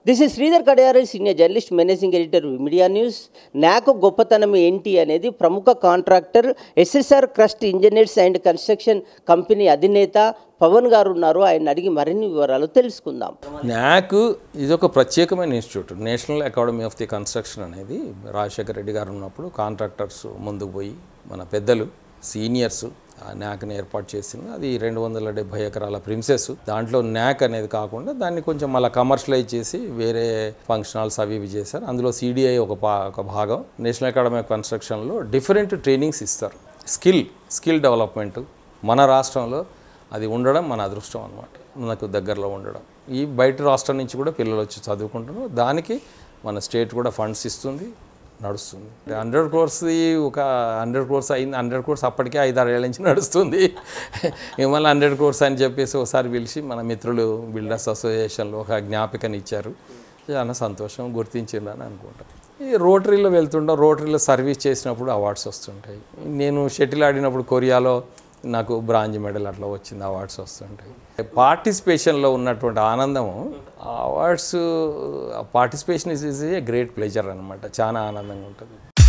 This is Sridhar Kadiyari, senior journalist, managing editor, media news. నాకు గొప్పతనం ఏంటి అనేది ప్రముఖ contractor SSR crust engineers and construction company అధినేత పవన్ గారు ఉన్నారు. ఆయన అడిగి మరిన్ని వివరాలు తెలుసుకుందాం. నాకు ఇది ఒక ప్రత్యేకమైన institute. National academy of the construction అనేది రాజశేఖర రెడ్డి గారు ఉన్నప్పుడు కాంట్రాక్టర్స్ ముందుకు పోయి మన పెద్దలు సీనియర్స్ న్యాక్ని ఏర్పాటు చేసింది. అది 270 ఎకరాల ప్రిన్సెస్. దాంట్లో న్యాక్ అనేది కాకుండా దాన్ని కొంచెం మళ్ళీ కమర్షియలైజ్ చేసి వేరే ఫంక్షన్ హాల్స్ అవి ఇవి చేశారు. అందులో సిడిఐ ఒక భాగం. నేషనల్ అకాడమీ ఆఫ్ కన్స్ట్రక్షన్లో డిఫరెంట్ ట్రైనింగ్స్ ఇస్తారు. స్కిల్ డెవలప్మెంట్ మన రాష్ట్రంలో అది ఉండడం మన అదృష్టం అన్నమాట. మనకు దగ్గరలో ఉండడం. ఈ బయట రాష్ట్రం నుంచి కూడా పిల్లలు వచ్చి చదువుకుంటున్నారు. దానికి మన స్టేట్ కూడా ఫండ్స్ ఇస్తుంది, నడుస్తుంది. 100 crores ఒక 100 crores అయింది. 100 crores అప్పటికే 5-6 ఏళ్ళ నుంచి నడుస్తుంది. మళ్ళీ 100 crores అని చెప్పేసి ఒకసారి పిలిచి మన మిత్రులు బిల్డర్స్ అసోసియేషన్లో ఒక జ్ఞాపికని ఇచ్చారు. చాలా సంతోషం, గుర్తించిందని అనుకుంటాను. ఈ రోటరీలో వెళ్తుంటాం. రోటరీలో సర్వీస్ చేసినప్పుడు అవార్డ్స్ వస్తుంటాయి. నేను షటిల్ ఆడినప్పుడు కొరియాలో నాకు బ్రాంజ్ మెడల్ అట్లా వచ్చింది, అవార్డ్స్ వస్తుంటాయి. పార్టిసిపేషన్లో ఉన్నటువంటి ఆనందము, awards participation is a great pleasure అనమాట. చాలా ఆనందంగా ఉంటుంది.